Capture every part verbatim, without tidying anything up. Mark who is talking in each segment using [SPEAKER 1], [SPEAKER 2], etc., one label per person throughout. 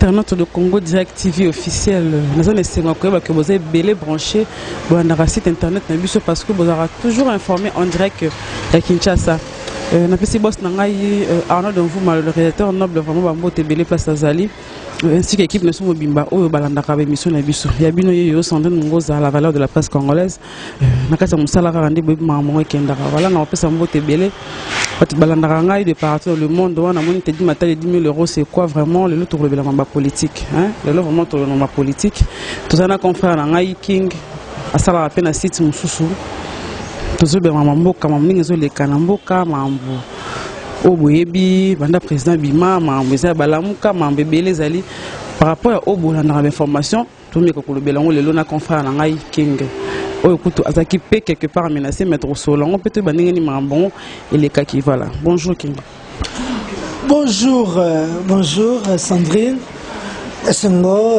[SPEAKER 1] internautes de Congo Direct T V officiel, nous avons essayé que vous avez belé branché dans le site internet parce que vous avez toujours informé en direct à Kinshasa. Nous avons boss Arnaud Donvou, le rédacteur noble vraiment Bambote belé place Azali. Ainsi que l'équipe de Somo Bimba, au Balandaka, mission la Bissou. Il y a bien eu Sandrine Mungoza à la valeur de la presse congolaise. Nakasa Moussala Randi Maman Kendara. Voilà, on a fait Sambote belé. Balandaka de partout dans le monde, on a monté dix mille euros, c'est quoi vraiment le lot de la politique? Le lot vraiment de la politique. Tout ça, on a confrère Nangaï King, à ça la peine à site Moussou. Tout ça, Mamamboka, Mamningezo, les Kanamboka, Mambo. Oboyebi, banda président Bima, Mamboza Balamuka, Mambébé Zali. Par rapport au bout de l'information, tout le monde a dit que le confrère Nangaï King. Écoute, Azaki peut quelque part menacé, mettre au sol. On peut te bannir ni Mambon et les cas qui voilà. Bonjour King.
[SPEAKER 2] Bonjour, euh, bonjour Sandrine. C'est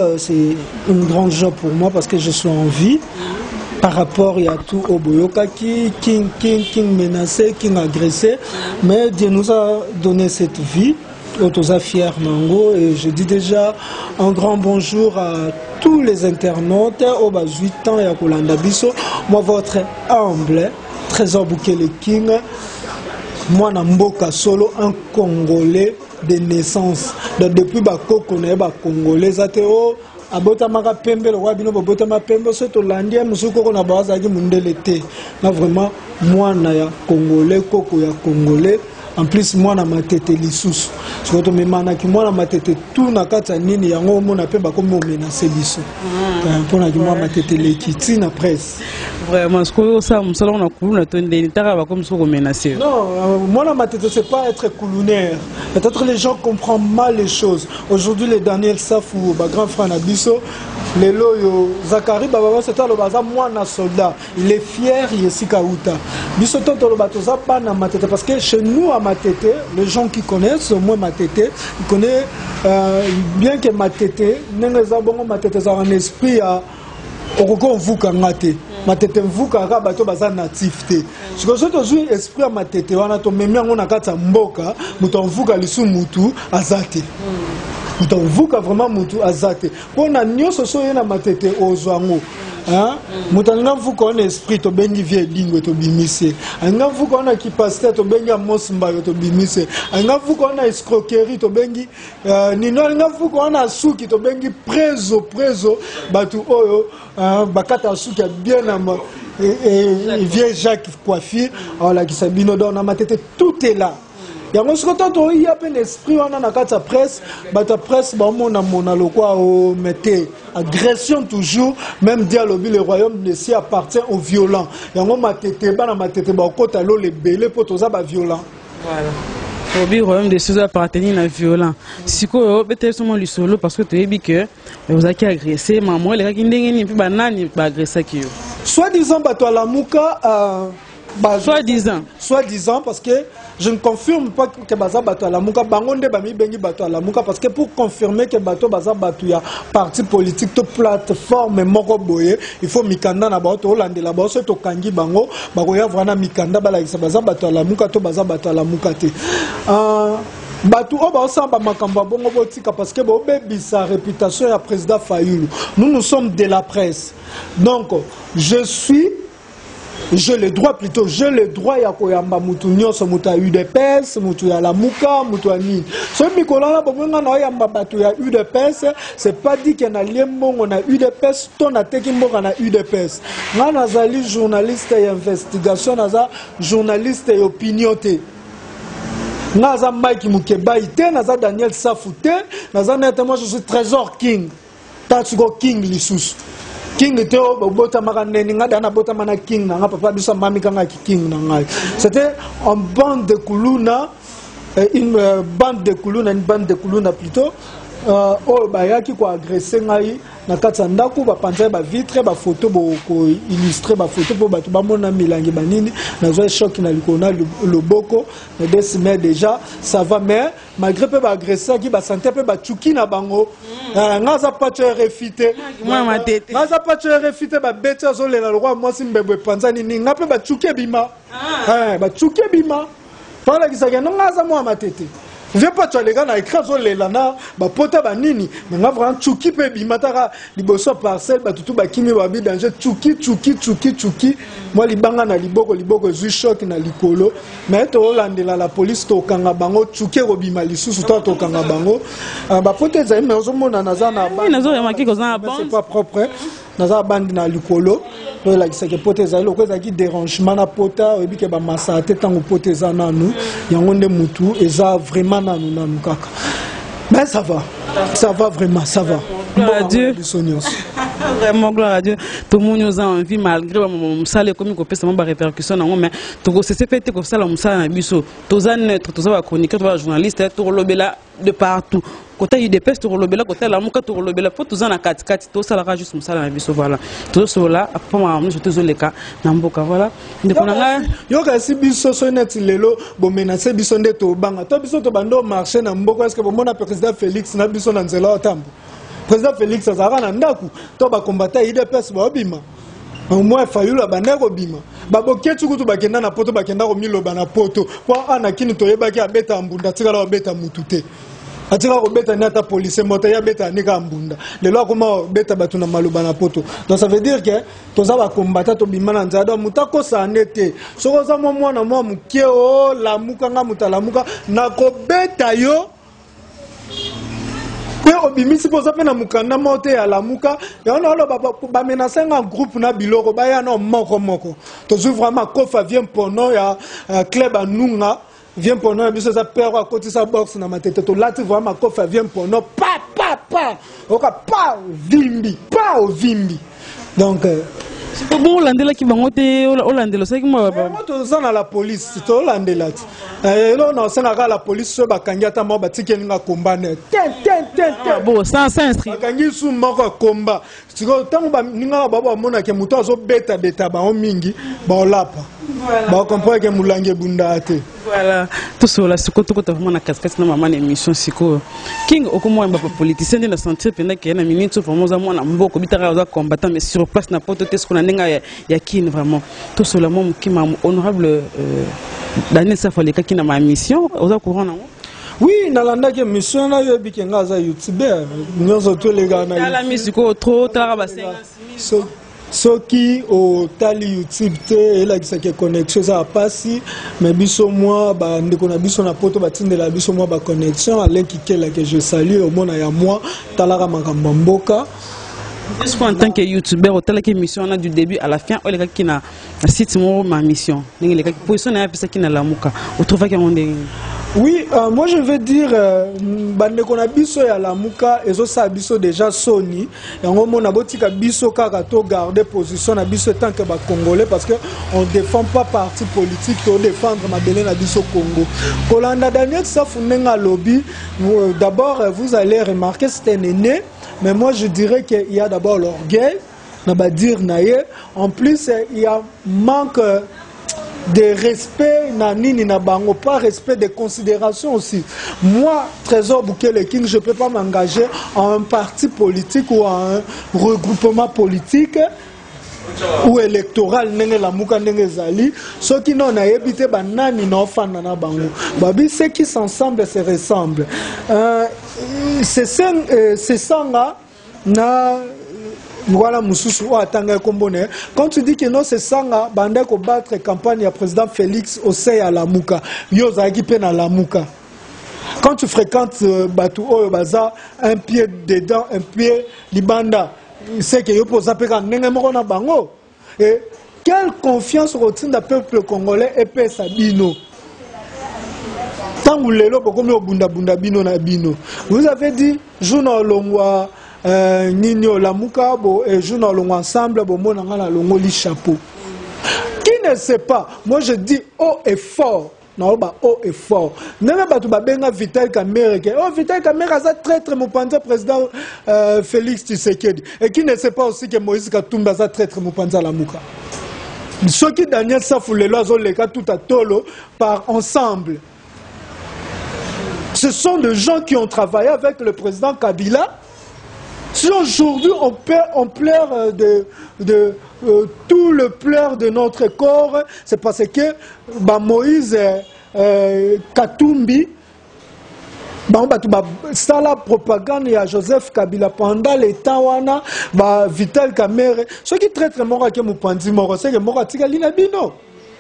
[SPEAKER 2] une grande joie pour moi parce que je suis en vie. Par rapport à tout au Boyokaki, King, King, King menacé, King agressé. Mais Dieu nous a donné cette vie. Autosa fier Mango. Et je dis déjà un grand bonjour à tous les internautes au bas huit ans et à Kolanda Bisso. Moi, votre humble Trésor Boukele King. Moi, Namboka Solo, un Congolais de naissance. Donc, depuis Bako, on est Congolais. Abota maka pembe le wabino bota ma pembe so to landia musuko ko na baza ki mundele te na vraiment moi na ya congolais koko ya congolais en plus moi na matete lisusu so to memana ki moi na matete tout na kata nini yango mo na pe ba ko mo menacer biso pour na ki moi matete lekiti na presse
[SPEAKER 1] vraiment ce que ça musala na kuluna to ndeni taka ba comme so ko menacer
[SPEAKER 2] non moi na matete c'est pas être coulounaire peut-être les gens comprennent mal les choses aujourd'hui les Daniel Safou ba grand frère na biso les loyo Zakari baba c'est le baza moi na soldat il est fier Yesika Uta biso to to batoza pas na matete parce que chez nous à Matete, les gens qui connaissent, moi Matete, ils connaissent euh, bien que Matete, nous avons Matete un esprit à Oroko Vukangate. Matete Vukara, bato baza natif te. Ce que je te dis, esprit à Matete, on a ton mémoire, on a kata mboka, mouton Vuka lisu mutu azate. Mouton Vuka vraiment mutu azate. On a nyo soso yena Matete ozwango. Hein? Moutananga vous connaissez esprit to bengi vie lingwe to bimise. Anga vous connaissez qui pasteur to bengi mosmba to bimise. Anga vous connaissez escroquerie to bengi nino anga vous connaissez suki to bengi prezo prezo batu oyo bakata suki bien ama et vieille Jacques coiffé alors qui sabino dans ma tête tout est là. Il y a un peu l'esprit, on a la presse, la presse, on a mon agression toujours, même dialogue, le royaume de si appartient aux violents. Il y a un peu les bélés pour tous les violents.
[SPEAKER 1] Voilà. Le royaume des choses appartenir aux violents. Si vous avez seulement le solo parce que tu as dit que vous avez agressé, maman, les gens qui ont agressé, ils ont agressé.
[SPEAKER 2] Soit-disant, la mouka.
[SPEAKER 1] Soit-disant.
[SPEAKER 2] Soit-disant, parce que je ne confirme pas que Baza Bato à la Mouka, Bangonde Bami Bengi Bato à la Mouka, parce que pour confirmer que Bato Baza Bato y a parti politique, toute plateforme Moko Boye, il faut Mikanda na Bato, Hollande la Bato, to Kangi Bango, Bagoya Vrana Mikanda, Bala Baza Bato à la Mouka, to Baza Bato à la Mouka. Bato Oba Osamba Makamba Bongo Botika, parce que Bobebi sa réputation à président Fayoulou. Nous, nous sommes de la presse. Donc, je suis. J'ai le droit plutôt, j'ai le droit ya koyamba mutu nyonso mutu U D P S, mutu ya la muka, mutu ya nini. So mikolana bomenga na yamba batu ya U D P S, c'est pas dit qu'il y a liembongo na U D P S, ton a teki mboka na U D P S. Nga nazali journaliste et investigation, naza journaliste et opinion te. Naza Mike Mukeba ite, naza Daniel Safou te, naza nete moi je suis Trésor King. Tatsugo King lisusu. King était au bota maraneni ngada na bota mana king na papa bisa mami kanga king na ngai. C'était une bande de Kuluna, une bande de Kuluna, une bande de Kuluna plutôt. Oh bayaki ko agresser ngai na kata ndaku ba panza ba vitre ba photo bo ko illustrer ba photo po batu ba mona milangi banini na zo choc na likona le boko na décimé déjà ça va mais malgré peu ba agresser qui ba santé peu ba tchuki na bango ngaza pas tu réfité
[SPEAKER 1] moi ma tête
[SPEAKER 2] ngaza pas tu réfité ba beta zo le la roi moi simbebwe panza nini ngape ba tchuki bima ah ba tchuki bima voilà qui ça ngaza moi ma tête viens pas tu les gars na écran zo lelana ba pota ba nini mais nga vraiment chuki pe bimataka liboso parcelle ba tutu ba kimi ba bi danger chuki chuki chuki chuki moi libanga na liboko liboko zu choc na likolo mais to landela la police to kanga bango chuki ro bima lisusu to to kanga bango ba pota za mais ozo mona naza na ba
[SPEAKER 1] nazo ya makiko za bande
[SPEAKER 2] c'est pas propre naza bande na likolo to la kiseke pota za lo ko za ki dérangement na pota obi ke ba masa te tango pota za nanu yango nde mutu eza vraiment nanu nanu kaka mais ça va ça va vraiment ça va
[SPEAKER 1] gloire à Dieu vraiment gloire à Dieu tout le monde nous a envie malgré mon salaire comme il pèse mon répercussion mais tout ce c'est fait que ça la musala na biso tous en neutre tous va chroniqueur tous journaliste tout lobela de partout côté il dépêche tout lobela côté la muka tout lobela pour tous en a quatre quatre tout ça la juste musala na biso voilà tout cela après moi je tous les cas na mboka voilà ndekona
[SPEAKER 2] yo ka si biso so net lelo bo menacer biso nde to banga to biso to bando marché na mboka est-ce que bo mona président Félix na biso na nzela otambo président Félix azara na ndaku to ba combattre I D P S ba obima au moins fayula bandeko bima baboke tukutu bakenda na poto bakenda ko miloba na poto kwa ana kini toyebaki abeta mbunda tikala obeta mutute atika ko beta nata police moto ya beta nika mbunda lelo akoma beta batu na maloba na poto donc ça veut dire que toza ba combattre to bima na nzada mutako sa nete soko za mo mwana mo muke o la muka nga mutala muka na ko beta yo obimisi poza pe na mukanda mote ya lamuka ya na lo ba menacer un groupe na biloko ba ya no moko moko to zu vraiment kofa vient pono ya club anunga vient pono ya biso za père à côté sa box na matete to lati vraiment kofa vient pono pa pa pa oka pa vimbi pa o vimbi donc
[SPEAKER 1] c'est bon landela ki bango te olandelo c'est ki moi
[SPEAKER 2] ba to za na la police to landela eh lo na sena ka la police so ba kangi ata mo ba tikeni nga kombane ten ten ten ten
[SPEAKER 1] bon sans s'inscrire
[SPEAKER 2] ba kangi su moko komba siko tango ba ninga ba ba mona ke muto azo beta beta ba o mingi ba olapa ba comprendre ke mulange bunda ate
[SPEAKER 1] voilà tout cela siko to ko to mona casquette na mama na émission siko king okomo mba politicien de la sentir pendant que na minute pour moi mona mboko bitara za combattant mais sur place na poto te ce qu'on a ninga ya kin vraiment tout cela mon qui m'a honorable Daniel Safoleka qui na ma mission au courant non.
[SPEAKER 2] Oui, nalanda ke mission na yo biki nga za youtubeur nyozo to les gars na
[SPEAKER 1] la musique trop tard ba
[SPEAKER 2] so so qui au tali youtube te la qui que connexion ça passi mais biso moi ba ndeko na biso na poto ba tindela biso moi ba connexion Alain Kikela que je salue au mona ya moi talaka makambo mboka.
[SPEAKER 1] Est-ce qu'en tant que youtubeur au telle mission on a du début à la fin ou les gars qui na site moi ma mission les gars position na pesa qui na la muka on trouve qu'on est.
[SPEAKER 2] Oui, euh, moi je veux dire, bande qu'on a biso ya la muka et ça biso déjà Sony et on a botika biso kaka to garder position na biso tant que ba congolais parce que on défend pas parti politique on défendre ma belé na biso Congo. Kolanda Daniel Safunenga lobby d'abord vous allez remarquer c'est un aîné mais moi je dirais qu'il y a d'abord l'orgueil na ba dire naie en plus il y a manque de respect na nini na bango pas respect de considération aussi moi Trésor Boukele King je peux pas m'engager à un parti politique ou à un regroupement politique ou électoral ndenge la muka ndenge zali ceux qui n'ont habité ba nani na ofana na bango babi ceux qui s'ensemble se ressemblent euh, c'est ça c'est ça na voilà mususu o atanga kombone quand tu dis que non c'est sanga bande ko battre campagne ya président Félix au sein à la muka yo zaki pe na la muka quand tu fréquentes euh, batu o baza un pied dedans un pied libanda c'est que yo posa pe ka ndenge moko na bango et quelle confiance retient le peuple congolais et pe sabino tangu lelo bokomi obunda bunda bino na bino vous avez dit journal longwa Euh, Nino la muka bo et journal long ensemble bo mona ngala longo li chapeau. Qui ne sait pas, moi je dis haut et fort. Non ba haut et fort. Même ba tu ba benga Vital Kamerhe que oh Vital Kamerhe a traître mon panza président euh, Félix Tshisekedi et qui ne sait pas aussi que Moïse Katumbi a traître mon panza la muka. Ceux qui Daniel Safoulelo zo les cas tout à tolo par ensemble. Ce sont des gens qui ont travaillé avec le président Kabila. Si aujourd'hui on, on pleure de, de euh, tout le pleur de notre corps, c'est parce que bah, Moïse euh, Katumbi C'est la propagande de Joseph Kabila pendant les temps wana ba Vital Kamerhe ce qui très très mort que Mupandi mort c'est que mort atika linabino.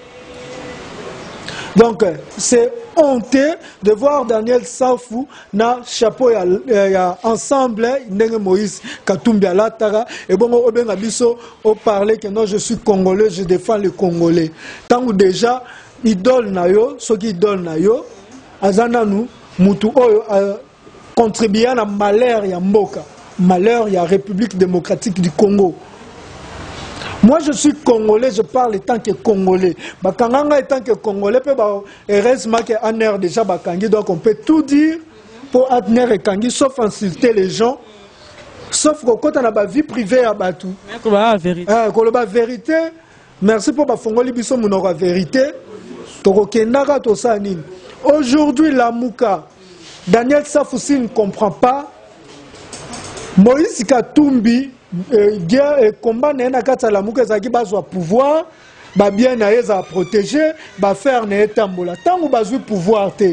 [SPEAKER 2] Donc c'est honteux de voir Daniel Safou na chapeau ya, ya ensemble ndenge Moïse Katumbi alatara et bon obenga biso au parler que non je suis congolais je défends les Congolais tant ou déjà idole na yo ce qui idole na yo azana nous mutu oyo contribuer à malheur ya mboka malheur ya République démocratique du Congo. Moi je suis congolais, je parle en tant que congolais. Bakanganga en tant que congolais peut ba heureusement que en air déjà bakangi donc on peut tout dire pour adner et kangi sauf insulter les gens sauf que quand on a ba vie privée à batu.
[SPEAKER 1] Ko ba vérité.
[SPEAKER 2] Ah ko ba vérité. Merci pour ba fongoli biso munora vérité. To kenaka to sa nini. Aujourd'hui, la Mouka, Daniel Safoussi ne comprend pas. Moïse Katumbi, guerre et combat, la Mouka, qui a le pouvoir, ba bien à protéger, ba faire ne tambola. Tant que bazu pouvoir te.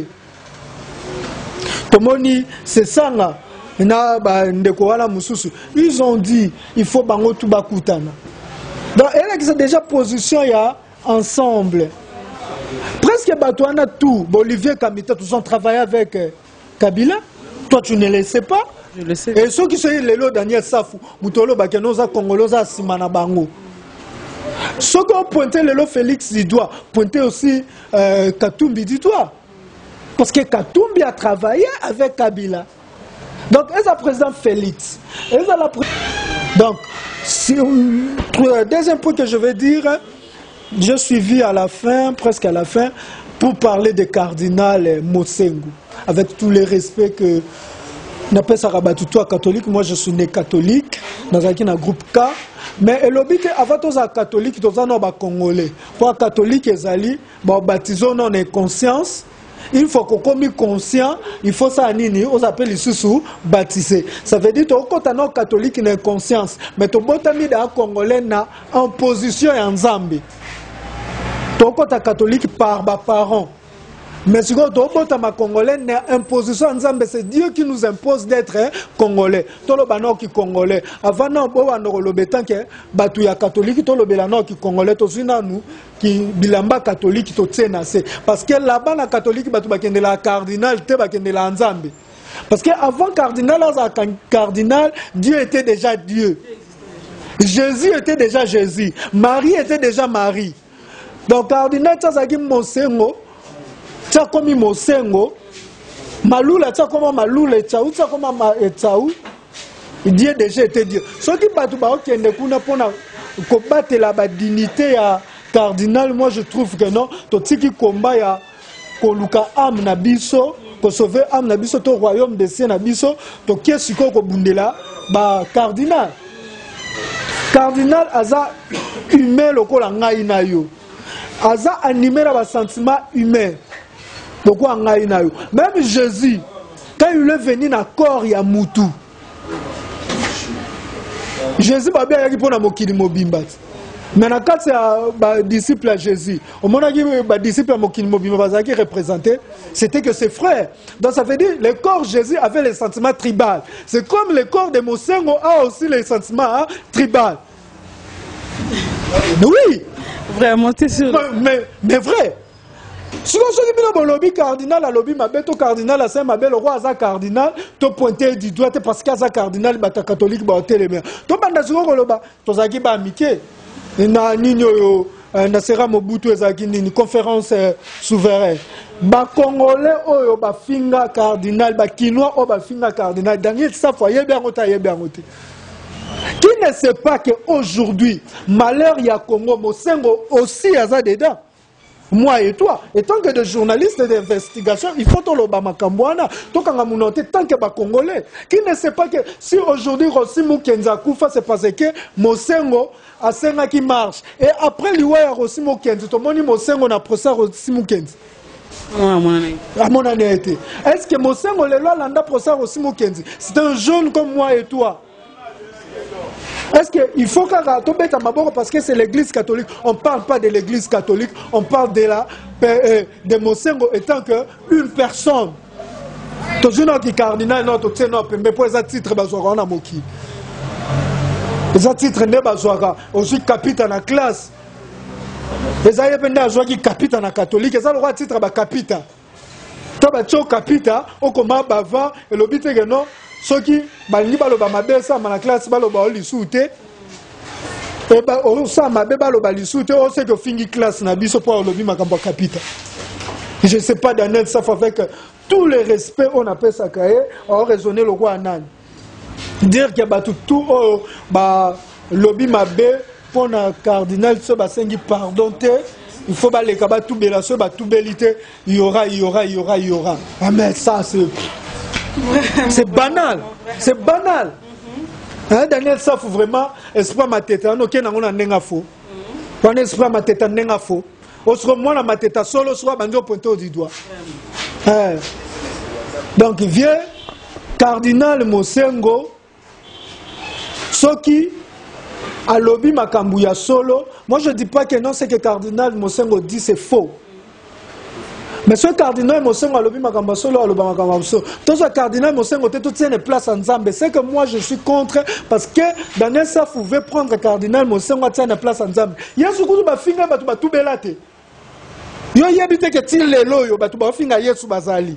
[SPEAKER 2] Tomoni, c'est ça là. Ils ont dit, il faut bango tout bakutana. Donc, elle a déjà position ya ensemble. Presque Batouana tout, Olivier Kamita, tous ont travaillé avec euh, Kabila. Toi, tu ne le sais pas.
[SPEAKER 1] Je le sais.
[SPEAKER 2] Et ceux qui sont les lots Daniel Safou, Moutolo Bakenoza, Congolosa, Simana Bango. Ceux qui ont pointé le lot Félix du doigt, pointé aussi euh, Katumbi du doigt. Parce que Katumbi a travaillé avec Kabila. Donc, elle a président Félix. Elle a la pré... Donc, si, euh, deuxième point que je vais dire. Je suivi à la fin, presque à la fin, pour parler des cardinal Mosengo, avec tous les respects que n'appelle ça rabatoutoua catholique. Moi, je suis né catholique, dans un groupe K. Mais le but avant tous les catholiques, tous les Congolais. Pour les catholiques, ils allaient baptiser non conscience. Il faut qu'on soit conscient, il faut ça nini, on appelle les sous baptisé. Ça veut dire que quand on est catholique, il y a conscience. Mais tu as mis des Congolais en position et en Zambie. Tu es catholique par mes parents. Mais si tu es congolais, imposition en Zambie, c'est Dieu qui nous impose d'être congolais. Tu es congolais. Avant, tu es catholique, tu es congolais, tu es qui bilamba catholique, tu es parce que là-bas, la catholique, tu es la cardinal, tu es la Nzambe. Parce qu'avant cardinal, cardinal, Dieu était déjà Dieu. Jésus était déjà Jésus. Marie était déjà Marie. Donc, cardinal, tu as dit Mosengo, tu as commis Mosengo, Maloula, tu as commis Maloula, tu as commis Tchaou, Dieu déjà était Dieu. Ce qui est pour combattre la dignité à cardinal, moi je trouve que non, tout ce qui combat ya Koluka Am Nabiso, pour sauver Am Nabiso, au royaume des cieux Nabiso, to qui est ce qu'on bundela, bah cardinal. Cardinal aza humain lokola ngai na yo. Aza animé par un sentiment humain. Pourquoi ngai na yo? Même Jésus, quand il est venu dans le corps, il y a Moutou. Jésus va bien y pour mokili mobimba. Mais quand c'est un disciple à Jésus, au moment où un disciple à mokili mobimba qui représentait, c'était que ses frères. Donc ça veut dire le corps de Jésus avait les sentiments tribaux. C'est comme le corps de Mosengo a aussi les sentiments hein, tribaux. Oui.
[SPEAKER 1] Vraiment, c'est sûr.
[SPEAKER 2] Mais, mais, mais vrai. Si on se dit lobby cardinal, le lobby ma bête au cardinal, la saint ma belle, le roi Aza cardinal, tu pointé du doigt parce qu'Aza cardinal, tu catholique, tu es les mains. Tu as dit que tu as dit que tu as dit que Nasera Mobutu ezaki nini conférence souveraine ba congolais oyo ba finga cardinal ba kinois oyo ba finga cardinal Daniel Safou yebia ngota yebia ngote. Qui ne sait pas que aujourd'hui malheur ya Congo Mosengo aussi aza dedans. Moi et toi, et tant que des journalistes d'investigation, il faut que l'Obama Kambouana, tant que les Congolais, qui ne sait pas que si aujourd'hui Rossi Mukenza Koufa, c'est parce que Mosengo a Senga qui marche. Et après l'Iwaya Rossi Mukenza, tout le monde dit Mosengo n'a procès Rossi Mukenza. À mon année été. Est-ce que Mosengo le loi landa procès Rossi Mukenza? C'est un jeune comme moi et toi. Est-ce qu'il faut qu'on tombe à Maboro parce que c'est l'église catholique? On ne parle pas de l'église catholique, on parle de, la, de Mosengo étant qu'une personne tozuna ki cardinal no to tsena pembe po eza titre bazwaka na moki eza titre ne bazwaka aussi capita na classe eza yepende azwaki capita na catholique eza le titre ba capita to ba tso capita okoma bava elobi te ke no soki balingi baloba mabe sama na classe baloba olisu te e ba osa mabe baloba lisu te o se que fingi classe na biso po olobi makambo capita. Je ne sais pas Daniel Saf avec tout le respect on appelle ça cahier on raisonner le roi Anan dire qu'il y a tout tout oh, bah lobby mabe pour un cardinal ce bah sengi pardon te il faut bah les cabas tout bela ce bah tout belité il y aura il y aura il y aura il y aura ah mais ça c'est c'est banal c'est banal hein Daniel Saf vraiment esprit ma tête on ok na on nenga faux on esprit ma tête nenga faux au moi la ma tête solo soit bandi au pointeur du doigt hein. Donc vieux cardinal Mosengo Soki a lobby Makambuya solo. Moi je dis pas que non, c'est que cardinal Mosengo dit c'est faux. Mais ce cardinal Mosengo a lobby Makambuya solo a lobby Makambuya solo. Tout ce cardinal Mosengo tout tient une place en Zambie. C'est que moi je suis contre parce que Daniel Saf pouvait prendre cardinal Mosengo tient une place en Zambie. Yesu kutu ba finga ba tu ba tout belate. Yo yebite que til lelo yo ba tu ba finga Yesu bazali.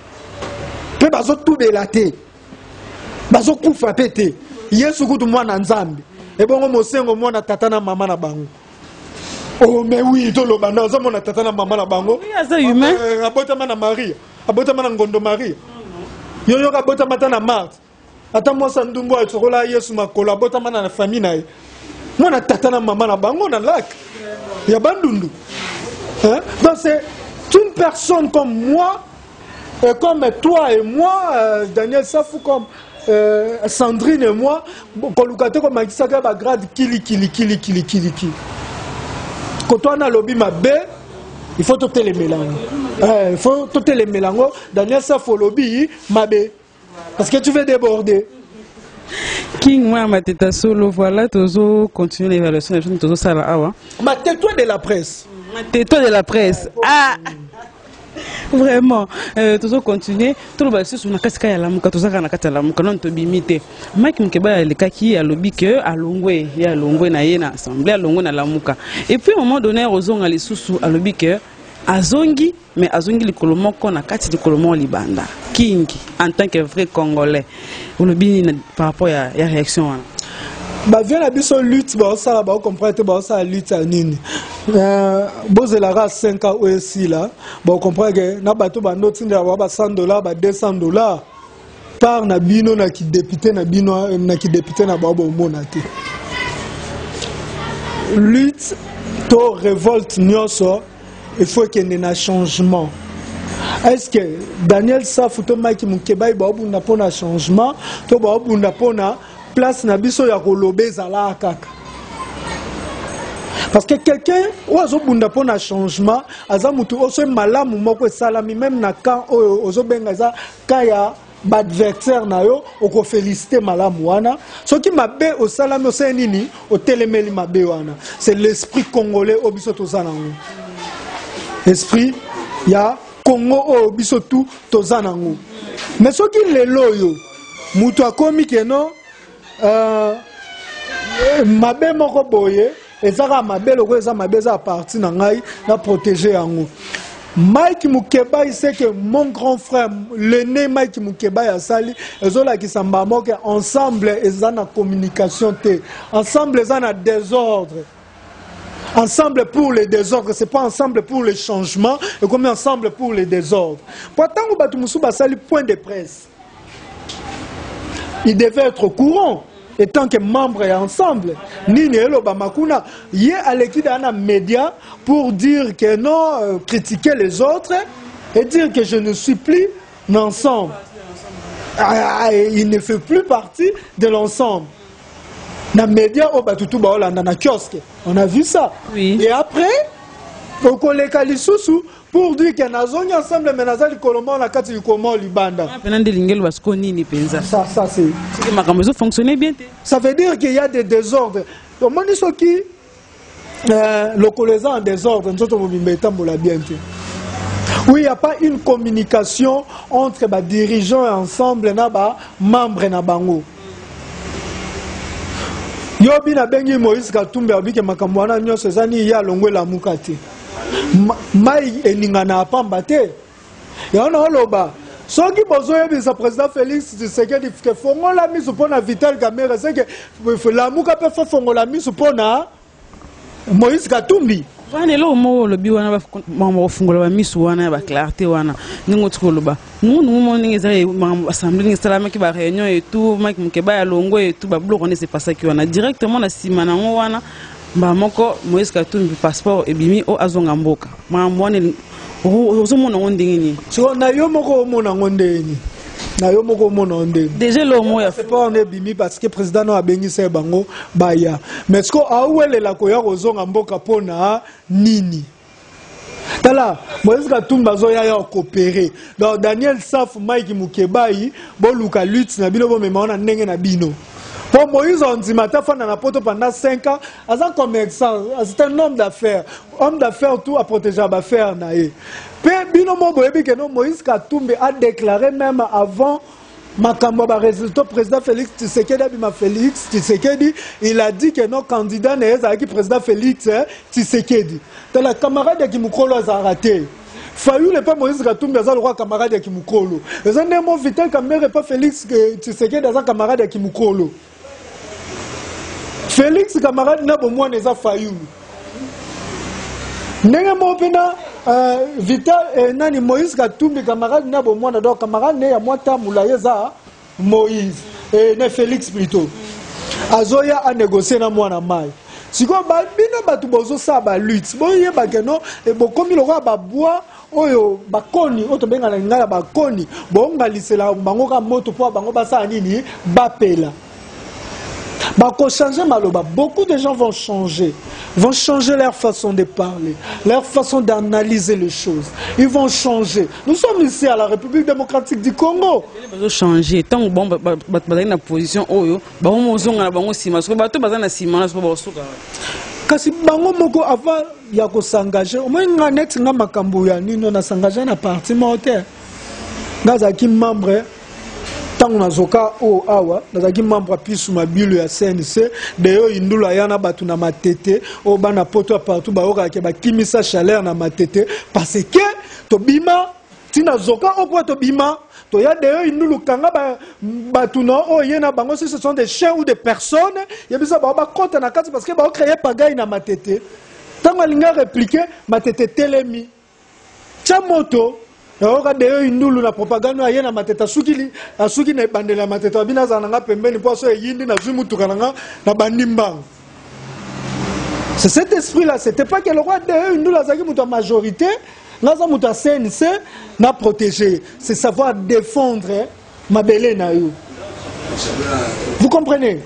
[SPEAKER 2] Pe bazo tout belate. Bazo kufa pete. Yesu kutu mwana nzambe. Et bon, Mosengo mwana tata na mama na bango. Oh mais oui, to lo bana zo mwana tata na mama na bango.
[SPEAKER 1] Oui, c'est humain.
[SPEAKER 2] Abota mana Maria, abota mana ngondo Maria. Yo yo abota mata na Marthe. Ata mo sandumbo etsokola Yesu makolo abota mana na famille na ye. Mwana tata na mama na bango na lac. Ya bandundu. Hein? Donc c'est une personne comme moi et comme toi et moi euh, Daniel Safou comme Euh, Sandrine et moi, Kolukate comme Makisaka ba grade kili kili kili kili kili kili. Quand on a lobby ma bé, il faut tout les mélanger. Euh, il faut tout les mélanger. Daniel Safo lobby ma bé, parce que tu veux déborder.
[SPEAKER 1] King moi ma tête solo voilà toujours continuer l'évaluation des choses toujours ça là awa.
[SPEAKER 2] Ma tais-toi de la presse.
[SPEAKER 1] Ma tais-toi de la presse. Ah. Vraiment, euh, toujours continuer. Tout le monde sur la casque à la mouka, tout ça à la casque à la mouka, non te bimiter. Mike Mkeba le kaki à lobby que à Longwe, il y a Longwe na yena assemblée à Longwe na la mouka. Et puis au moment donné, Ozong a les sous à lobby que Azongi, mais Azongi le colomon qu'on a quatre de colomon libanda. King en tant que vrai Congolais. Au lobby par rapport à la réaction.
[SPEAKER 2] Bah vient la biso lutte bah ça bah comprendre bah ça lutte à nini euh bozelara cinq ans aussi là bah comprendre que na bato ba note nda ba cent dollars ba deux cents dollars par na bino na ki député na bino na ki député na ba bo monate lutte to révolte nyonso il faut qu'il y ait un changement. Est-ce que Daniel Saf to Mike Mukeba ba bunda pona changement to ba bunda pona place na biso ya kolobe zala kaka parce que quelqu'un ozo bunda pona changement aza mutu oso malamu moko salami même na quand ozo benga za kaya badversaire na yo oko féliciter malamu wana soki mabe o salami o senini o telemeli mabe wana c'est l'esprit congolais obiso tozana ngo esprit ya Congo o biso tout tozana ngo mais soki lelo yo mutu akomi keno Euh, mabe moko boye ezaka mabe loko eza mabe za parti na ngai na protéger yango. Mike Mukeba il sait que mon grand frère l'aîné Mike Mukeba ya sali ezola ki samba moke ensemble ezana communication te ensemble ezana désordre. Ensemble pour les désordres, c'est pas ensemble pour les changements et comme ensemble pour les désordres. Pourtant on batu musu basali point de presse. Il devait être au courant, étant que membre et ensemble. Nini Elo Bamakuna, il est à l'équipe d'un média pour dire que non, euh, critiquer les autres et dire que je ne suis plus l'ensemble. Ah, il ne fait plus partie de l'ensemble. Dans les médias, on a vu ça. Oui. Et après, au collègue Kalissousou, pour dire que nous ensemble, mais nous avons colombo la carte du comment Libanda. Ça, ça c'est.
[SPEAKER 1] Fonctionner bien.
[SPEAKER 2] Ça veut dire qu'il y a des désordres. Donc, moi, je dis que le collégial en désordre, nous sommes bien. Oui, il n'y a pas une communication entre les dirigeants et ensemble et les membres na bango. Yobi na bengi Moïse Katumbi abike makamwana nyonso ezani ya longwe la mukate. Mai eningana apamba te. Ya ona oloba. Soki bozo yebisa président Félix Tshisekedi ke fongola miso pona Vital Kamerhe c'est que la muka pe fa fongola miso pona Moïse Katumbi.
[SPEAKER 1] Wana lo mo lo bi wana ba mama fungola ba miso wana ba clarté wana ningo tsolo ba nous nous mo ningeza assemblée ni salama ki ba réunion et tout mak mukeba ya longo et tout ba bloko ne c'est pas ça qui wana directement na simana ngo wana ba moko Moïse Katumbi passeport et bimi o azonga mboka ma mwone ozo mona ngondengeni
[SPEAKER 2] so na yo moko mona ngondeni na yo moko mona ngondeni
[SPEAKER 1] déjà lo mo ya
[SPEAKER 2] c'est pas on est bimi parce que président no abengisa bango baya mais ce ko awele la ko ya ozonga mboka pona nini tala Moïse Katumbi bazo ya ya coopérer donc Daniel Saf Mike Mukebai bo luka lutte na bino bo mema na ndenge na bino. Pour Moïse Ondimata fana na poto pendant cinq ans, as un commerçant, c'est un homme d'affaires, homme d'affaires tout à protéger à affaires naé. Pe bino mo boyebi que non Moïse Katumbi a déclaré même avant makambo ba résultat président Félix Tshisekedi bima Félix Tshisekedi, il a dit que non candidat n'est pas qui président Félix Tshisekedi. Dans la camarade qui mukolo a raté. Fayou le pas Moïse Katumbi azal roi camarade qui mukolo. Les un mo Vital Kamerhe pas Félix Tshisekedi azal camarade qui mukolo. Félix camarade na bomwa neza Fayou. Nenga mo pena Vital nani Moïse Katumbi camarade na bomwa na do camarade ne ya mwata mulayeza Moïse et ne Félix plutôt. Azoya a négocier na mwana mai. Siko ba bino batu bozo sa ba lutte. Bo yeba ke no e bo komi lo ba bois oyo bakoni oto benga na ngala bakoni bo ngalisela bango ka moto po bango basa nini bapela. Bako changer maloba, beaucoup de gens vont changer, vont changer leur façon de parler, leur façon d'analyser les choses. Ils vont changer. Nous sommes ici à la République démocratique du Congo.
[SPEAKER 1] Ils vont changer. Tant que bon, dans la position oyo, bah on mozonga na bango sima, parce que bato bazana sima na so ba soka.
[SPEAKER 2] Kasi bango moko avant ya ko s'engager, au moins nga net nga makambo ya nino na s'engager na parti moteur. Ngaza ki membre tango nazoka o awa nazaki membre pisu mabilo ya C N C deyo indula yana batu na matete o bana poto partout baoka ke bakimisa chaleur na matete parce que to bima tina zoka o kwa to bima to ya deyo indulu kanga ba batu na o yena bango si ce sont des chiens ou des personnes ya bisa ba ba kota na kati parce que ba créer pagaille na matete tango linga répliquer matete telemi chamoto. Oka deyo indulu na propagande ya na mateta sukili asuki na bandela mateta bina zananga pembeni poso yindi na zumutuka nanga na bandimba. C'est cet esprit là, c'était pas que le roi deyo indulu azaki muta majorité, naza muta C N C na protéger, c'est savoir défendre mabele na yo. Vous comprenez?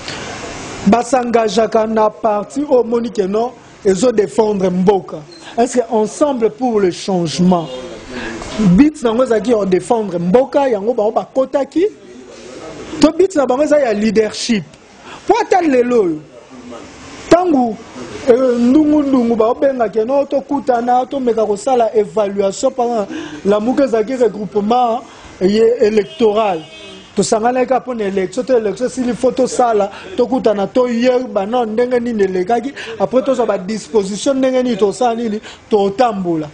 [SPEAKER 2] Basangajaka na parti au monique non, ils ont défendre mboka. Est-ce que ensemble pour le changement? Bits na ngoza ki on défendre mboka yango ba ba kotaki to bits na bango za ya leadership pour atteindre lelo tangu ndungu ndungu ba benga ke no to kutana to meka ko sala évaluation pendant la mukeza ki regroupement électoral to sangana ka pona élection to élection si les photos sala to kutana to hier ba non ndenge ni nelekaki après to so ba disposition ndenge ni to sala ni to tambola.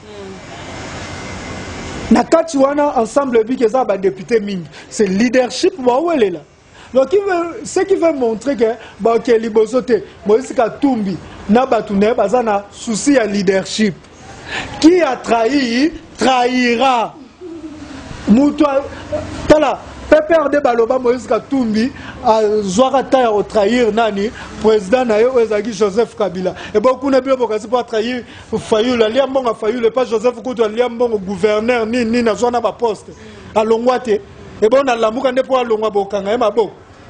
[SPEAKER 2] Na kati wana ensemble bi keza ba député mingi c'est leadership ba wele là donc ce qui veut montrer que ba ke libosote Moïse Katumbi na batu ne bazana souci ya leadership qui a trahi trahira muto tala Pépère de Baloba Moïse Katumbi a Zouarata au trahir nani président na yo ezaki Joseph Kabila et beaucoup ne bien beaucoup pour trahir Fayou la liambon a Fayou le pas Joseph Kouto liambon gouverneur ni ni na zona ba poste à Longwate et bon na lamuka ne pour Longwa bokanga e mabo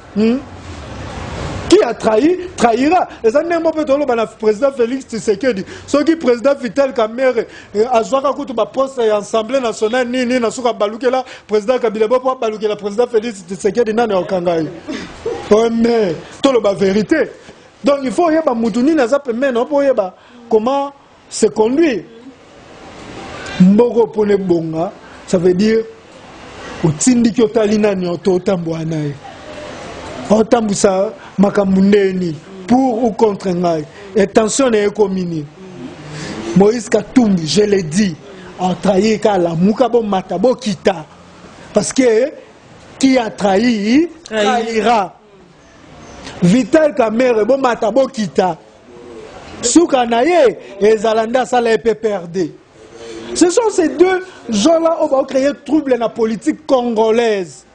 [SPEAKER 2] qui a trahi trahira les années mo petolo ba na président Félix Tshisekedi ce qui président Vital Kamerhe a Zouaka Kouto ba poste et assemblée nationale ni ni na suka balukela président Kabila ba pour balukela président Félix Tshisekedi nana okangai oh mais tolo ba vérité donc il faut yeba mutuni na za pemena pour yeba comment se conduire mboko pone bonga, ça veut dire utindi kyotalina nyoto tambouanaye. Otambu sa makamundeni pour ou contre ngai. Attention n'est communie. Moïse Katumbi, je l'ai dit, a trahi la Moukabo Matabo Kita. Parce que qui a trahi, trahira. Vital Kamere, bon Matabo Kita. Soukanaye et Zalanda Salé peut perdre. Ce sont ces deux gens-là qui ont créé trouble dans la politique congolaise.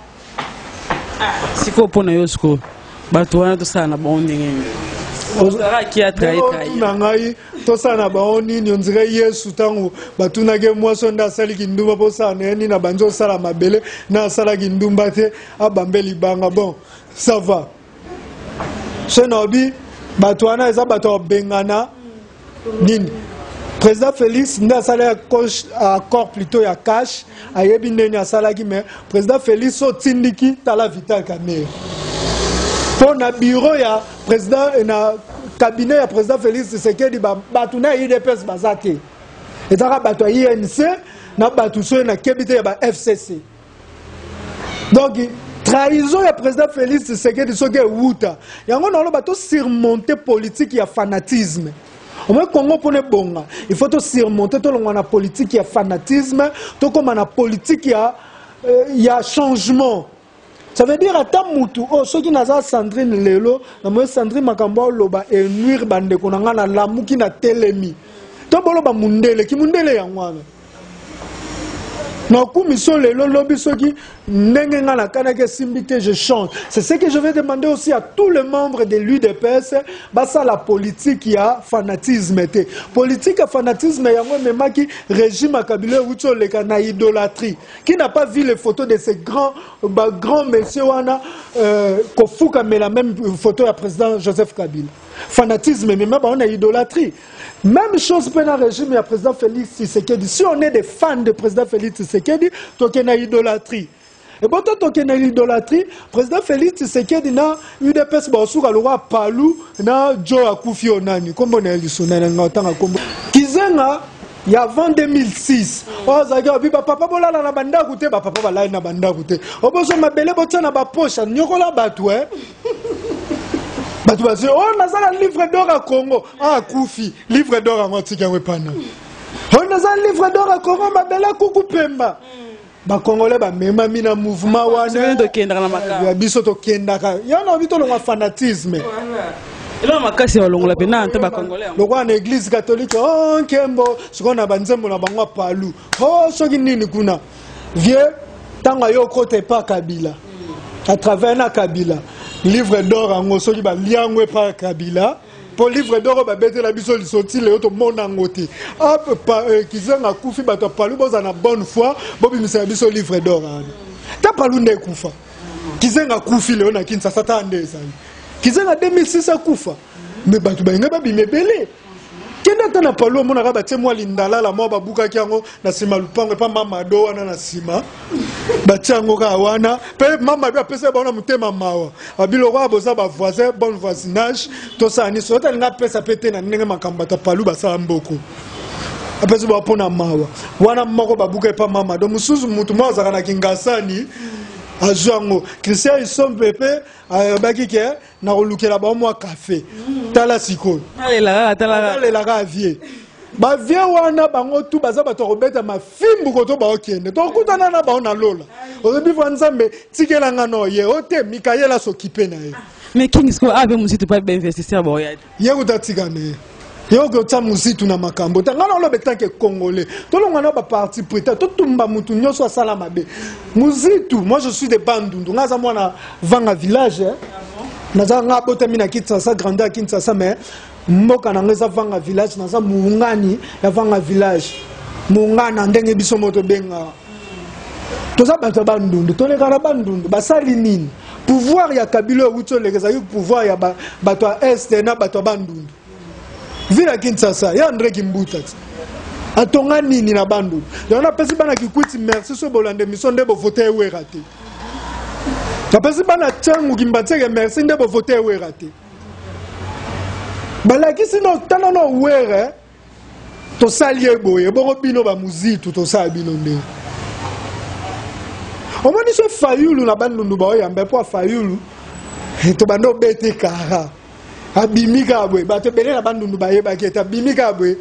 [SPEAKER 1] Si vous avez un peu de temps, qui a trahi trahi
[SPEAKER 2] to sana baoni ni onzire Yesu tangu batuna ge mwaso nda sali kindumba po sana ni na banjo sala mabele na sala kindumba te abambeli banga bon ça va Shenobi batwana eza bato bengana nini président Félix nda sala accord plutôt ya cash ayebi ndeni asala ki mais président Félix so tindiki tala Vital Kamerhe pour na bureau ya président na cabinet ya président Félix Tshisekedi batuna I D P S bazate etaka bato I N C na batu so na kebite ya ba F C C donc trahison ya président Félix Tshisekedi soke wuta yango na lo bato surmonter politique ya fanatisme au moins Congo pone bonga il faut to surmonter to longwa na politique ya fanatisme to koma na politique ya euh, ya changement. Ça veut dire ata mutu oh ceux qui naza Sandrine lelo na mo Sandrine makambo loba e nuire bande konanga na lamuki na telemi to boloba mundele ki mundele ya ngwana na kumiso lelo lobi soki ndenge nga na kanake simbite je change. C'est ce que je vais demander aussi à tous les membres de l'U D P S basa la politique ya fanatisme te politique ya fanatisme yango memaki régime à Kabila uto le kana idolâtrie qui n'a pas vu les photos de ces grands bah, grands messieurs wana euh, kofuka mais la même photo ya président Joseph Kabila fanatisme mais même on a idolâtrie. Même chose pour le régime et le président Félix Tshisekedi. Si on est des fans du président Félix Tshisekedi, on a idolâtrie. Et bon, tant qu'on a idolâtrie, le président Félix Tshisekedi n'a eu des personnes qui ont le Palou, n'a Joe Akufi Onani. Comme on a dit, Kizenga, il y a avant deux mille six. Oh, Zaga, papa, papa, la banda goûté, papa, papa, la banda goûté. Oh, bon, ma belle, bon, na ba poche, nyokola batoué. Bah tu vas dire, oh, on a un livre d'or à Congo. Ah, Koufi, livre d'or à Motika Wepana. On a un livre d'or à Congo, ma belle Koukou Pemba. Bah, Congolais, bah, même à mina mouvement,
[SPEAKER 1] tu viens de Kendra la Maka.
[SPEAKER 2] Ya bisoto Kendra. Il y a envie de le fanatisme.
[SPEAKER 1] Et là, ma casse, on l'a pena, on Congolais.
[SPEAKER 2] Le roi de l'église catholique, oh, Kembo, ce qu'on a banzembo na bangwa palou. Oh, ce qui n'est pas. Vieux, tant que yo côté pas Kabila. À travers na Kabila. Livre d'or en Osoki ba liangwe par Kabila pour livre d'or ba bete la biso li sorti le auto monangote hop pa kizanga kufi ba to palu boza na bonne foi bobi misa biso livre d'or ta palu nde kufa kizanga kufi le ona kinsa sata nde sa kizanga deux mille six kufa mais ba to ba ngaba bi mebele kenda tana palu mona ka ba temwa lindala la mo ba buka kiango na sima lupango pa mama do wana na sima batiango ka wana pe mama bi apesa ba na mutema mawa abilo kwa boza ba voisin bon voisinage to sa ni so ta nga pesa pete na ndenge makamba ta palu ba sa mboko apesa ba pona mawa wana moko ba buka pa mama do mususu mutu mo azaka na kingasani ajango Christian isom pepe baki ke na kolukela ba mo café tala siko
[SPEAKER 1] alela tala
[SPEAKER 2] alela ka vie ba vie wana bango tu baza bato robeta mafimbu koto ba okende to kutana na ba ona lola ozebi vanzambe tikela ngano ye ote Mikaela s'occuper na ye
[SPEAKER 1] mais Kings ko ave musitu pa ba investisseur ba oyadi
[SPEAKER 2] ye utatika ne yo ko tsa musitu na makambo tangana lo betanke congolais to longana ba parti prêta to tumba mutu nyoso sala mabe musitu. Moi je suis de Bandundu ngaza mwana vanga village hein? Naza nga bota mina Kinshasa grandeur Kinshasa mais mboka na ngeza vanga village naza muungani ya vanga village muungana ndenge biso moto benga toza bato Bandundu to le kana Bandundu basali nini pouvoir ya Kabila uto le kezaki pouvoir ya bato a est na bato Bandundu vila Kinshasa ya André Kimbuta atonga nini na Bandundu yana pesi bana kikwiti merci so bolande misonde bo voter we raté tapesi bana tsangu kimbatseke merci nde bo voter we raté balaki sino tana no were to salie boye bongo bino ba muzitu to sa bino nde omoni so fayulu na bandundu ba oyamba po fayulu to bando bete kara abimika bwe bato bele na bandundu ba yeba ki eta bimika bwe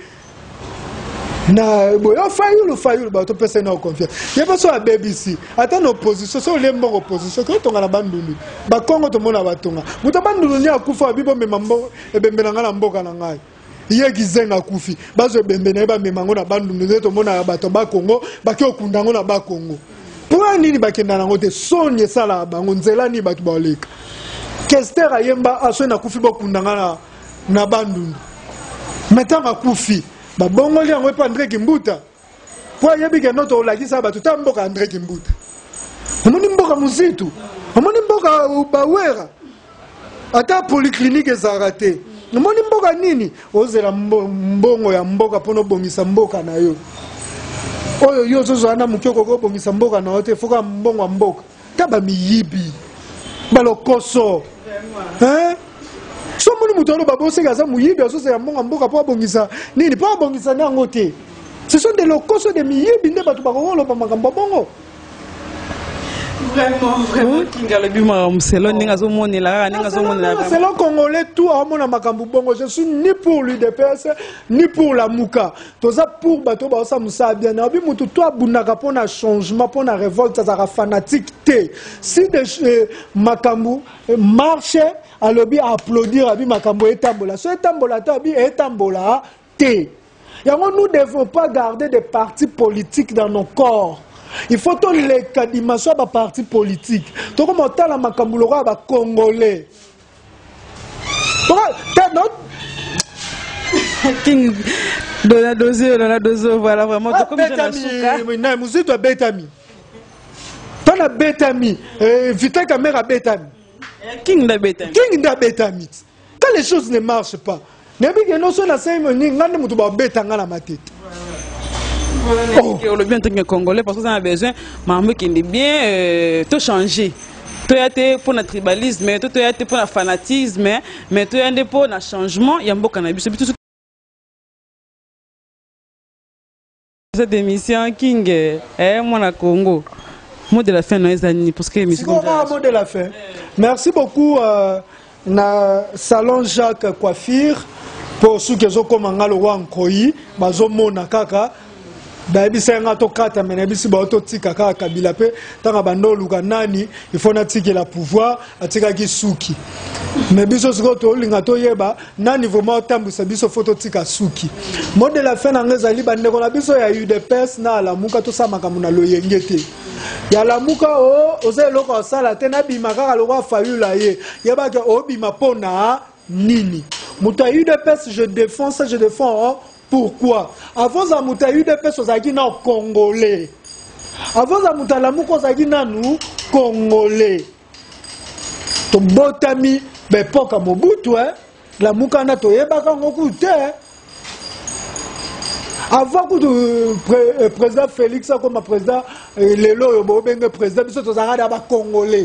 [SPEAKER 2] na boy fayulu fayulu bato pese na confiance yeba so a B B C ata na opposition so le mbongo opposition ko tonga na bandundu ba Kongo to mona batonga muta bandundu ni akufa bibo memambo ebembe na ngala mboka na ngai iye gizenga kufi bazo ebembe na ba memango na bandundu to mona bato ba Kongo ba ki okundango na ba Kongo pour nini ba kenda na ngote sonye sala bango nzela ni bato ba oleka Kester ayemba aso na kufi bo kundanga na na bandundu metanga kufi ba bongo li yango pa André Kimbuta po yebi ke noto olakisa bato ta mboka André Kimbuta omoni mboka muzitu omoni mboka bawera ata polyclinique ezarate omoni mboka nini ozela mbongo ya mboka pono bongisa mboka na yo oyo yo zozo ana mukyoko ko bongisa mboka na ote foka mbongo mboka ta ba miyibi balokoso hein so moni mutolo babose kaza muyibi aso ya mbongo mboka po bongisa nini po bongisa nango te ce sont des lokoso de miyibi nde batu bakolo pa makambo bongo
[SPEAKER 1] vraiment vraiment kinga le bima mselo ninga zo moni la ninga zo moni la
[SPEAKER 2] c'est le congolais tout a mona makambo bongo je suis ni pour l'U D P S ni pour la muka toza pour bato ba sa musa bien na bi mutu to abunaka pona changement pona révolte za fanatique te si de euh, makambo euh, marche à lobby applaudir abi makambo etambola so etambola ta bi etambola te yango nous devons pas garder des partis politiques dans nos corps. Il faut que les dimensions de partis politiques. Donc, comme on a la macambouloura, les Congolais.
[SPEAKER 1] King de la dose, de la dose, voilà vraiment.
[SPEAKER 2] Comme je l'ai dit, vous êtes Betami. Tu as Betami. Vita Kamera Betami.
[SPEAKER 1] King de Betami.
[SPEAKER 2] King de Betami. Quand les choses ne marchent pas, ne pas que nous sommes à cinq minutes, nous sommes à Betanga la tête.
[SPEAKER 1] Oh. Le bien truc congolais parce que ça a besoin maman qui est bien euh, tout changer tout été pour le tribalisme tout été pour le fanatisme mais tout été pour le changement il y a beaucoup cannabis tout cette émission King eh moi na Congo mot de la fin non années parce que émission
[SPEAKER 2] mot de la fin merci beaucoup euh, na salon Jacques Coiffure pour ceux qui ont comme ngalo wa nkoyi bazo mona kaka Baby senga to kata mena bisi ba to tika kaka kabila pe tanga bando luka nani il faut na tiki la pouvoir atika ki suki mais biso siko to linga to yeba nani vraiment tambusa biso photo tika suki mode la fin na ngezali bande ko na biso ya U D P S na la muka to samaka muna loyengete ya la muka o oze loko sala te na bima kaka loko fayula ye yeba ke o bima pona nini muta U D P S je défends ça je défends hein? Pourquoi? Avant la muta U D P S ozaki na congolais. Avant la muta la muko ozaki na nous congolais. To botami be poka Mobutu hein. La muka na to yebaka ngoku te. Avant que le président Félix comme président lelo yo bo benga président biso tozaka da ba congolais.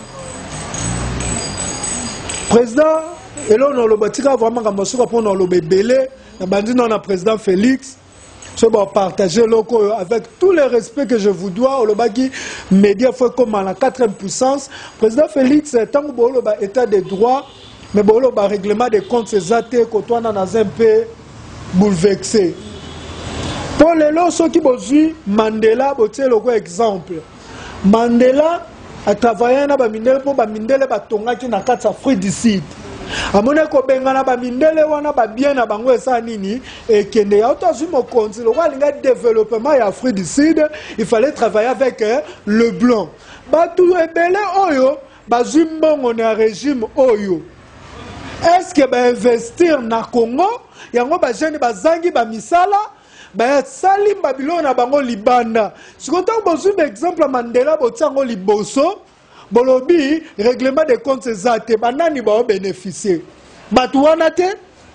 [SPEAKER 2] Président et là, on a le bâtiment vraiment comme ça pour nous le bébé. On a dit non, le président Félix. Je vais partager avec tout le respect que je vous dois. Le bâti média fait comme à la quatrième puissance. Président Félix, tant que vous avez état de droit, mais vous avez un règlement des comptes, c'est athées que toi, on a un peu bouleversé. Pour les gens ceux qui ont vu Mandela, c'est un exemple. Mandela a travaillé dans Bamindele pour Bamindele Batonga qui n'a qu'à s'affrir d'ici. Amone ko bengana ba mindele wana ba bien na bango esa nini et kende ya otazu mo konzi le roi linga développement ya Afrique du Sud il fallait travailler avec euh, le blanc ba tout ebele oyo ba zimbongo na régime oyo est-ce que ba investir na Congo yango ba jeune ba zangi ba misala ba sali babilo na bango libanda sikoto bozu exemple Mandela botango liboso Bolobi, règlement des comptes c'est athées, banani ba bénéficier. Batouana te.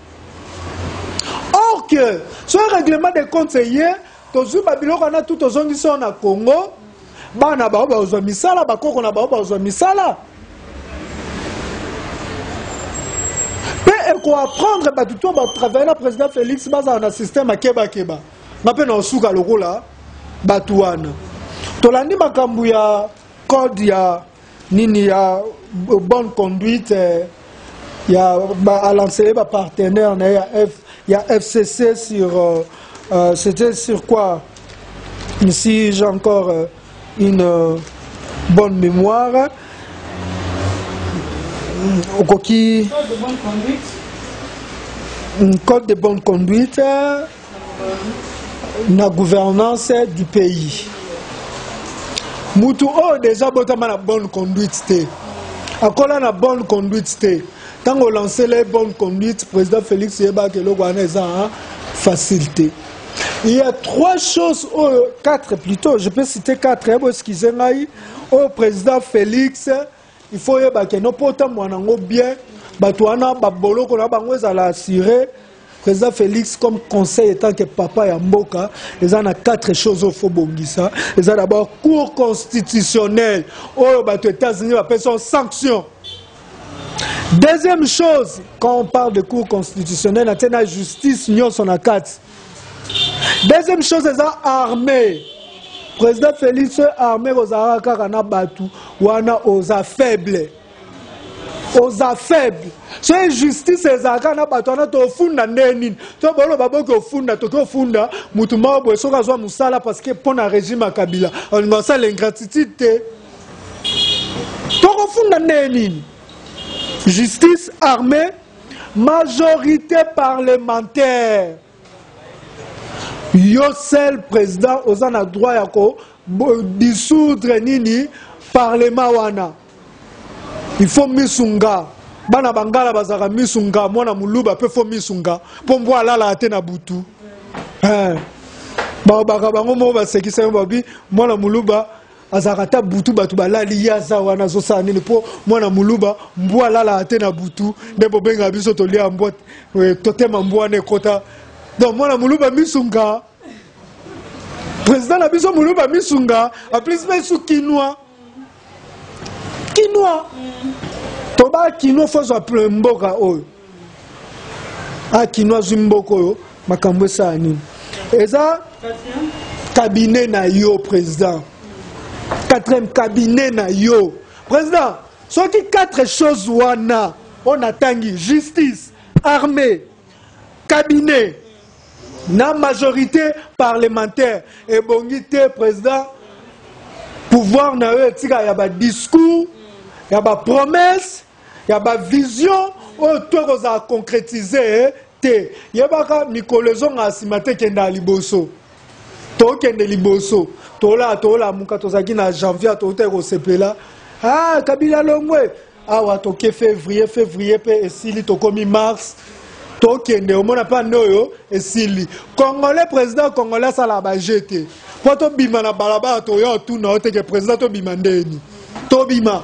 [SPEAKER 2] Or que, ce règlement des comptes c'est hier, tozu babilo kana tout aux ongi son na Congo, bana ba ba ozo misala, ba koko na ba ba ozo misala. Pe qu'on apprendre bah tout on va travailler le président Félix baza un système à keba keba ngape na osuka lokola batuana tolandi makambu ya code ya nini ya bonne conduite ya à lancer ba partenaire na ya F ya F C C sur euh, euh, c'était sur quoi ici j'ai encore euh, une euh, bonne mémoire au coquille code de bonne conduite un code de bonne conduite euh, la gouvernance du pays mutu oh déjà botama la bonne conduite té akola na bonne conduite té tant on lancer les bonnes conduites président Félix Yeba que le Guanesa facilité. Il y a trois choses, oh, quatre plutôt, je peux citer quatre, excusez-moi, au président Félix, il faut que nous portions bien, batouana babolo qu'on a bangoza à l'assurer. Président Félix comme conseil étant que papa et Mboka, ils ont quatre choses au Fobongisa. Ils ont d'abord cour constitutionnel, oh bah les États-Unis appellent ça sanction. Deuxième chose, quand on parle de cour constitutionnelle, on a la justice, nous sommes en quatre. Deuxième chose, c'est l'armée. Président Félix, armée aux Arakana Batu, ou aux faibles. Aux faibles. C'est justice, c'est Arakana Batu, on a au fond de Nénin. Tu vois, le babo qui au fond de, tu au fond de, Moutouma, ou so gazoa Moussala, parce que pour un régime à Kabila, on a ça l'ingratitude. Tu au fond de Nénin. Justice, armée, majorité parlementaire. Yo seul président aux a droit à dissoudre nini parlement wana. Il faut misunga. Bana bangala bazaka misunga mwana muluba pe faut misunga. Pombo ala la atena butu. Hein. Ba baka bango mo ba sekisa yo babi mwana muluba azakata butu batu balali yaza wana zo sa nini po mwana muluba mbwa lala atena butu ndebo benga biso to lia mbwa totema mbwa ne kota. Donc moi la muluba misunga président la biso muluba misunga a plus mais sous quinoa quinoa toba quinoa faut so appeler mboka oyo a quinoa zimboko yo makambo sa nini eza cabinet na yo président quatrième cabinet na yo président ce qui quatre choses wana on attend justice armée cabinet na majorité parlementaire et bongité président pouvoir na yo tika ya ba discours ya ba promesse ya ba vision o to ko za concrétiser te yebaka mikolozo nga simate kenda liboso to kende liboso to la to la muka to zaki na janvier to te ko sepela ah Kabila longwe awa to ke février février pe esili to komi mars. Tokende au mona pa noyo esili congolais président congolais ça la ba jeté po to bima na balaba to yo tout na te que président to bima ndeni to bima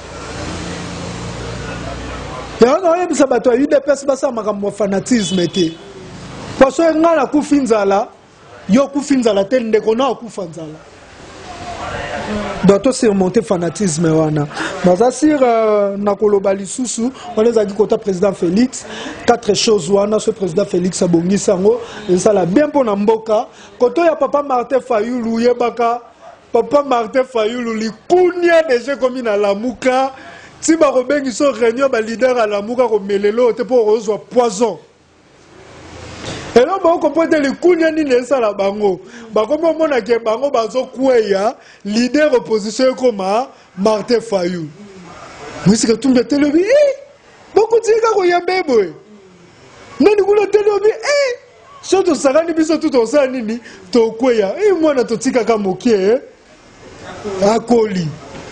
[SPEAKER 2] ya no ye bisa bato yu de pesa basa makambo fanatisme te parce que ngala ku finzala yo ku finzala te ndeko na ku fanzala doit surmonter fanatisme wana baza sur na koloba lisusu on les a dit côté président Félix quatre choses wana ce président Félix abongi sango et ça la bien pour na mboka côté ya papa Martin Fayulu yebaka papa Martin Fayulu li kunya déjà comme na lamuka ti ba robengi so réunion ba leader à lamuka ko melelo te pour rezo poison. Et là, on comprend que les kounya ni ne sa la bango. Ba comme on a que bango bazo kouya leader opposition comme Martin Fayulu. Mais c'est que tout le télébi eh beaucoup de gens ko yambe boy. Nani ko le télébi eh surtout ça ni biso tout on sa nini to kouya eh moi na to tika ka mokie akoli.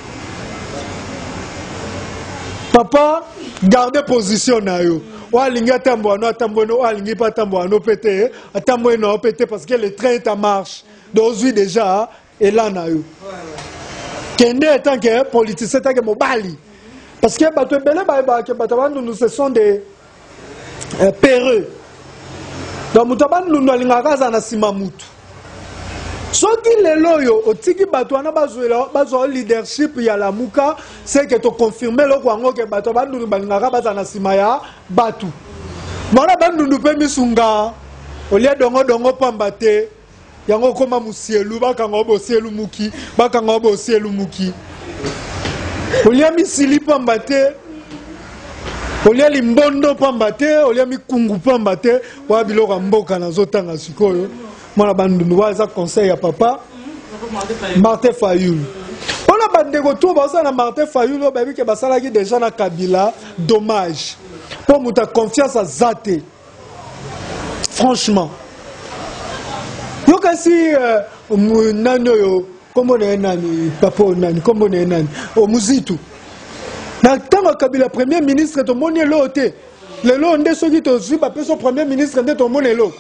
[SPEAKER 2] Papa garder position na yo. Walingi atambo ano atambo no walingi pa atambo ano pété atambo no pété parce que le train est en marche d'aujourd'hui déjà et là na yo kende tant que politicien tant que mobali parce que bato belé ba ba que bato nous ce sont des euh, péreux donc mutaban nous alinga kaza na sima mutu soki lelo yo otiki bato wana bazwela bazwa leadership ya la muka c'est que to confirmer lo kwango ke bato bandu balingaka baza na sima ya batu Mwana bandundu pe misunga. Olia dongo dongo pambate. Yango koma musielu bakanga obosielu muki, bakanga obosielu muki. Olia misili pambate. Olia limbondo pambate, olia mikungu pambate, wa biloko mboka na zotanga sikoyo. Mwana bandundu waza conseil ya papa. Martin Fayulu. On a bandé retour à Martin Fayulu, baby que basala qui déjà na Kabila, dommage. Pour mu ta confiance à Zate. Franchement. Yo kasi mu nano yo, comment on est nani, papa nani, comment on est nani, au Muzitu. Na tanga Kabila premier ministre to moni lote. Le lo ndé so qui to zu ba son premier ministre ndé to moni lo.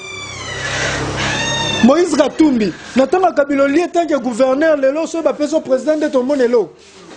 [SPEAKER 2] Moïse Gatumbi, Nathan Kabila lié tant que gouverneur, le lot, son président de ton monelo.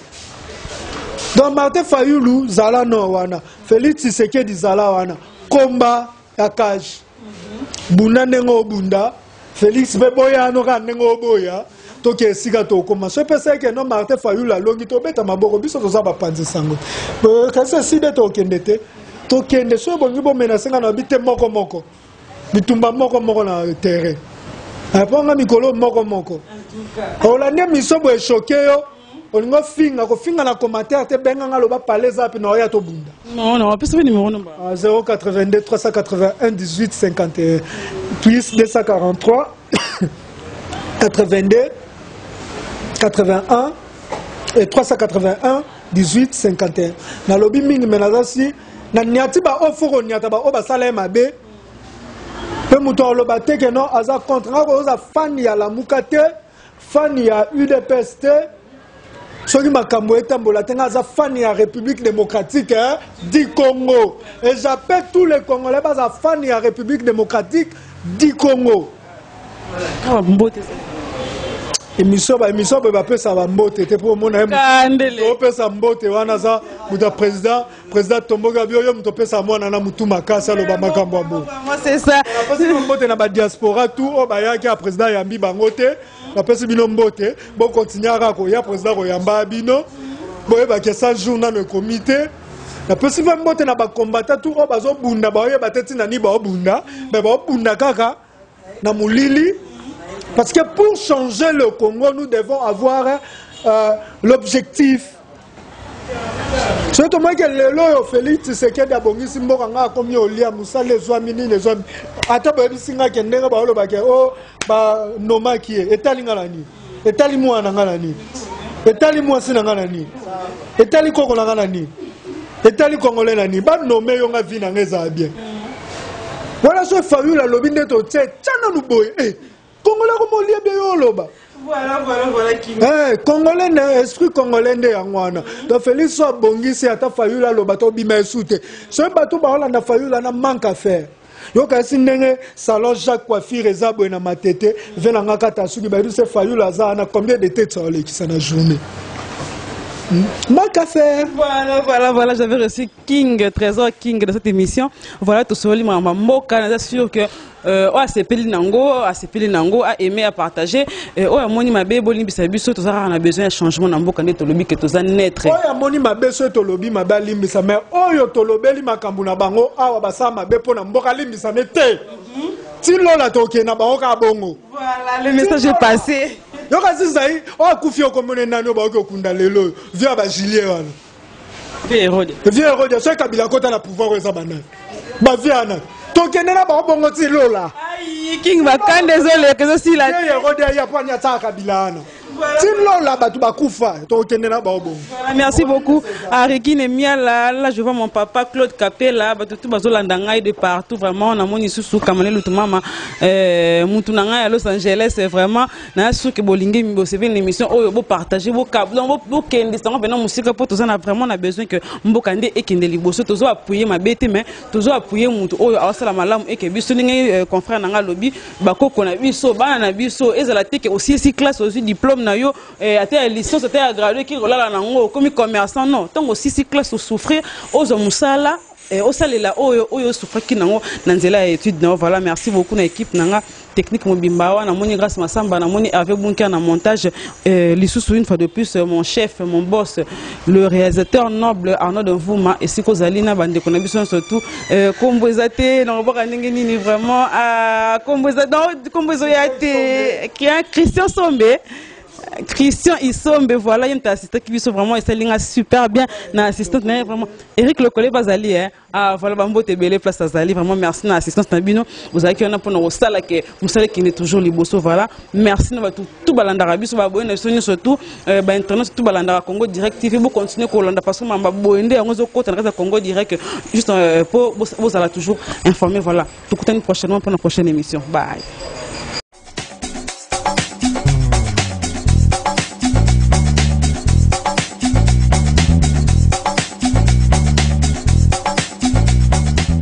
[SPEAKER 2] Donc Martin Fayulu, Zala no wana, Félix Tshisekedi Zala wana, Komba Yakaj, Bunda nengo Bunda, Félix Beboya no ka nengo boya, toke siga to koma. Je pense que non Martin Fayulu la longi to beta maboko biso to za ba panzi sango. Kasa si de to kendete, to kende so bongi bo menasenga na bite moko moko. Bitumba moko moko na terrain. Aponga mikolo moko moko. Olande misobo e choqué yo. Olingo finga ko finga na commentaire te benga ngalo ba parler za pe na oya to bunda.
[SPEAKER 1] Non non, pas numéro number.
[SPEAKER 2] zéro quatre-vingt-deux trois cent quatre-vingt-un dix-huit cinquante et un plus deux cent quarante-trois quatre-vingt-deux quatre-vingt-un et trois cent quatre-vingt-un dix-huit cinquante et un. Na lobi mingi menazasi na nyati ba oforo nyata ba oba sala mabe. Peu mouton le batte que non, aza contre, aza fan ya la mukate, fan ya U D P S T, ceux qui m'a camoué tambola, aza fan ya République démocratique hein, du Congo. Et j'appelle tous les Congolais, aza fan ya République démocratique du Congo.
[SPEAKER 1] Ah, mbote ça.
[SPEAKER 2] Émission, émission, bah peut ça va mbote, c'était pour mon ami.
[SPEAKER 1] Candele.
[SPEAKER 2] On peut ça mbote, wana za, muta président, président Tomboga Bio, muto peut ça moi nana mutu makasa lo ba makambo mbo.
[SPEAKER 1] Moi c'est ça.
[SPEAKER 2] Parce que mbote na ba diaspora tout, o ba ya ki président yambi bangote, na pesi bino mbote, bon continuer à ko ya président ko yamba bino, bo ba ke cent jours dans le comité. Na pesi ba mbote na ba combattant tout o ba zo bunda ba ye ba teti na ni ba bunda, ba ba bunda kaka na mulili. Parce que pour changer le Congo, nous devons avoir euh, l'objectif. C'est au moins que le lot Félix Tshisekedi a bongi simbo kanga comme yo lia musa les oamini les oamini. Ata ba bisinga kendera ba oloba ke o ba noma kie etali ngalani. Etali mwa na ngalani. Etali mwa sina ngalani. Etali koko na ngalani. Etali congolais nani. Ba nomé yo nga vi na ngeza bien. Voilà ce Fayulu la lobi ndeto tse tchana nu boy. Eh Congolais comme lié bien yoloba.
[SPEAKER 1] Voilà, voilà, voilà qui.
[SPEAKER 2] Eh, Congolais, esprit congolais de yangwana. Donc Félix soit bongi si ata Fayulu la lobato bima soute. Ce bateau ba na Fayulu na manque à faire. Yo kasi ndenge salon Jacques Coiffure ezabo na matete, vena ngaka tasuki ba se Fayulu za na combien de têtes sur l'équipe na journée. Manque à faire.
[SPEAKER 1] Voilà, voilà, voilà, j'avais reçu King, Trésor King de cette émission. Voilà, tout ce livre m'a moqué, c'est sûr que euh, oh, c'est Peli Nango, c'est Peli Nango a aimé à partager. Oh, à moni ma bébé, boli bisabiso, tout ça, on a besoin de changement dans beaucoup de tolobi que tout ça naître.
[SPEAKER 2] Oh, à moni ma bébé, ce tolobi ma belle limbisa, mais oh, yo tolobeli ma kambuna bango, ah, wabasa ma bébé pour n'amboka limbisa nete. Si l'on toke na bango ka bongo.
[SPEAKER 1] Voilà, le message est passé.
[SPEAKER 2] Yo kasi sai o akufi okomone nani ba okunda lelo via ba gilet wana
[SPEAKER 1] Vieux Hérode
[SPEAKER 2] Vieux Hérode so Kabila kota na pouvoir eza banana ba viana tokende na ba bongo ti lola
[SPEAKER 1] aïe King Bakan désolé que je suis là
[SPEAKER 2] Vieux Hérode ya panya ta Kabila ana ti lola ba tu ba kufa tokende na ba bongo.
[SPEAKER 1] Merci beaucoup à Rekine Miala. Là je vois mon papa Claude Capella ba tout bazolanda ngai de partout vraiment na moni susu kamane lutumama euh mutuna ngai à Los Angeles vraiment na su ke bolingi mi bo c'est une émission oyo bo partager bo cap donc bo kende sango bena musique pour tout ça na vraiment on a besoin que mbokande et kende liboso tozo appuyer ma bête mais tozo appuyer mutu oyo awasala malamu et que biso ninga confrère na nga lobi ba koko na biso bana na biso ezala teke aussi si classe aussi diplôme na yo et à licence à gradué qui relala nango comme commerçant non tant aussi si classe souffrir aux musala au salela oyo oyo souffraki nango nanzela étude non voilà merci beaucoup na équipe nanga technique mobimbawa na moni grâce masamba na moni avec bunker na montage lisusu une fois de plus mon chef mon boss le réalisateur noble Arnaud Mvuma et siko zalina bande kona biso surtout kombo ezate na boka ndenge nini vraiment à kombo ezate kombo ezate qui a Christian Sombe Christian Isombe, voilà, il y a un assistant qui vit vraiment, et c'est super bien, un assistant, vraiment, Eric le collègue Bazali, hein, ah, voilà, Bambo Tebele, place Azali, vraiment, merci, l'assistance Nabino, vous avez qu'il y en a pour nous, ça, là, que vous savez qu'il est toujours libre, voilà, merci, nous, tout, tout Balandara, bis, va boire, surtout, euh, bah, internet, tout Balandara, Congo direct, T V, vous continuez, Colanda, parce que m'a boindé, on se côté, on reste à Congo direct, juste, euh, pour, vous allez toujours informer, voilà, tout le temps, prochainement, pour la prochaine émission, bye.